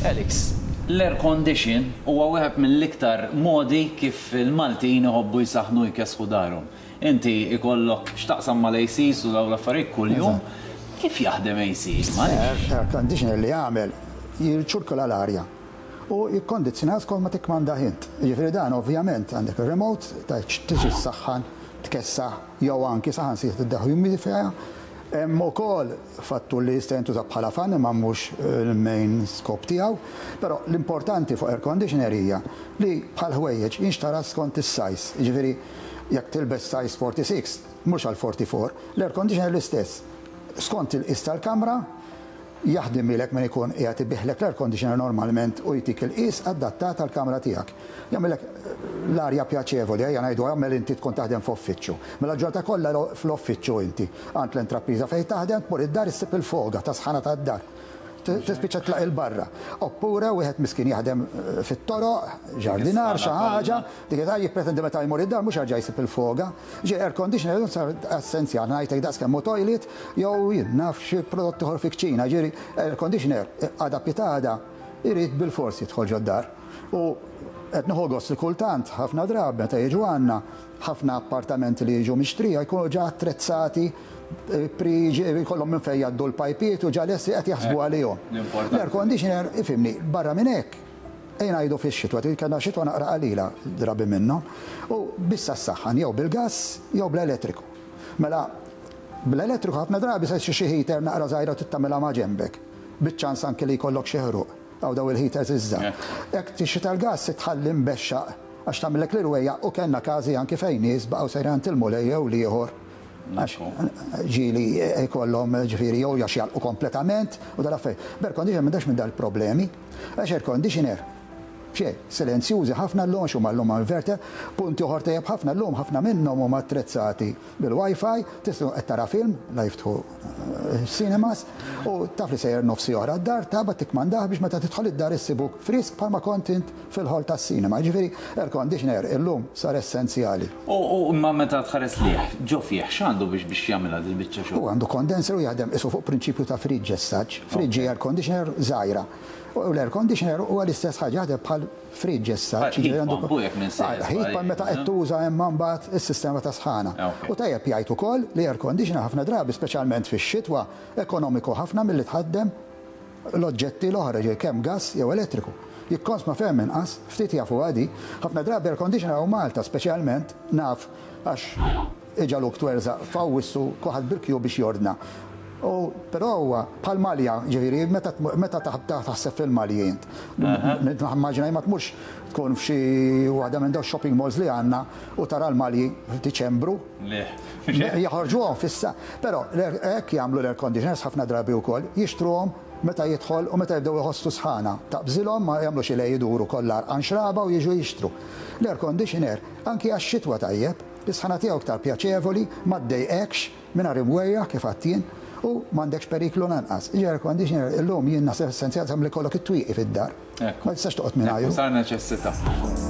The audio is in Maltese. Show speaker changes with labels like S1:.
S1: Alex, l-air condition huwa wieħed mill-iktar modi kif il-Maltin iħobbu jisaħnu jkesħu darhom. Inti ikollok x'taqsam mal-ACs u dawn l-affarijiet kuljum, kif jaħdem AC?
S2: Air conditioner li jagħmel jirċurkula l-arja u jikkondizzjona skont ma tikkmanda int. Jiġifieri dan ovvjament għandek ir-remote ta' tiġi s-saħħan tkessaħ jew anki saħansir tiddaħħu humidifier. Hemm ukoll fattur li jista' jintuża bħala fan imma mhux il-main scope tiegħu, però l-importanti fuq air conditioner hija li bħal ħwejjeġ jinxtara skont is-sajs. Jiġifieri jekk tilbes size 46 mhux għal 44, l-air conditioner l-istess. Skont il-qis tal-kamra jaħdem ilek minn ikun qiegħed ibiħlek l-air conditioner normalment u jtik il-qis adattat għall-kamra tiegħek. Jagħmilek l-arja pjaċevoli, ejja ngħidu għamel inti tkun taħdem f'uffiċċju. Mela ġorta kollha fl-uffiċċju inti għand l-intrapriża fejn taħdem tmur id-dar issib il-foga ta' sħana tad-dar. Tispiċċa tlaq il-barra. Oppure wieħed miskin jaħdem fit-toroq, ġardinar xi ħaġa, dik qed jippretendi meta jmur id-dar mhux ħarġa jsib il-foga. Ġie air conditioner sar essenzjali ngħidlek daqs kemm toilet jew jien naf xi prodotti ħor fikċina, ġieri air conditioner għada pitada irid bil-forsi jidħol ġod-dar. U qed nieħu gost li kultant ħafna drabi meta jiġu għandna ħafna appartamenti li jiġu mixtrija jkunu ġa attrezzati kollhom minn fejn jgħaddu l-pajpiet u ġalessi qed jaħsbu għalihom. L-air conditioner ifhimni barra minn hekk ejn ngħidu fix-xitwa, kellna xitwa naqra qalila drabi minnhom u bissa s-saħħan jew bil-gass jew bl-elettriku. Mela bl-elettriku ħafna drabi se xi heater naqra żgħira tittamilha ma' ġembek. Biċ-ċans anke li jkollok xi ħruq għaw daw il-heaters iżżar. Jekk tixxi tal-gass tħalli mbexxaq għax tagħmilek l-irwejja u kellna każi anke fejn nies baqgħu sejran tilmu lejjew li ieħor. Ġieli jkollhom ġifieri jew jaxjalqu kompletament u dal-affarijiet. Air conditioner m'għandax minn dal-problemi, għax air conditioner xejn silenzjużi ħafna llum x'huma llum inverter, punti oħra tajjeb ħafna llum ħafna minnhom huma attrezzati bil-Wi-Fi, tistgħu qed tara film, la jiftħu cinemas u taf li sejjer nofsi oħra d-dar taba tikmandah biex meta tidħol id-dar issibuk frisk bħalma kont int fil-ħol tas-sinema. Ġifieri air conditioner illum sar essenzjali.
S1: U imma meta tħares liħ, ġo fih x'għandu biex jagħmilha din biċċa xogħol?
S2: U għandu kondenser u jaħdem isu fuq prinċipju ta' friġġ essaġġ, friġġi air conditioner żgħira. U l-air conditioner huwa l-istess ħaġa jaħdem bħal friġġ essaġġ. Heat pump meta qed tuża hemm mbagħad is-sistema ta' sħana. U tajjeb jgħid ukoll li air conditioner ħafna drabi speċjalment fix-xitwa ekonomiku ħafna milli tħaddem l-oġġetti l-oħra ġej kemm gass jew elettriku. Jikkonsma ferm inqas, ftit jafu għadi, ħafna drabi air conditioner u Malta speċjalment naf għax iġaluk twerżaq fawissu kuħad bil-kju biex jordna. Però huwa bħal malja ġifieri meta taħseb fil-malji int. Immaġinaj ma tmurx tkun f'xi waħda minn dawn shopping malls li għandna u tara l-malji f'Diċembru. Jaħorġuhom fissa. Però hekk jagħmlu l-air conditioners ħafna drabi wkoll jixtruhom meta jidħol u meta jibdew iħossu sħana. Taqbżilhom ma jagħmlux ilej jiduru kollha anxraba u jiġu jixtru. L-air conditioner anki għax-xitwa tajjeb, is-sħana tiegħu aktar pjaċevoli, ma ddejqekx mingħajr imwejja kif għattien u m'għandekx periklu lanqas. Air conditioner illum jien naħseb essenzjali tagħmel ikollok it-twieqi fid-dar. Ma tistax toqgħod mingħajru.
S1: Sar neċessità.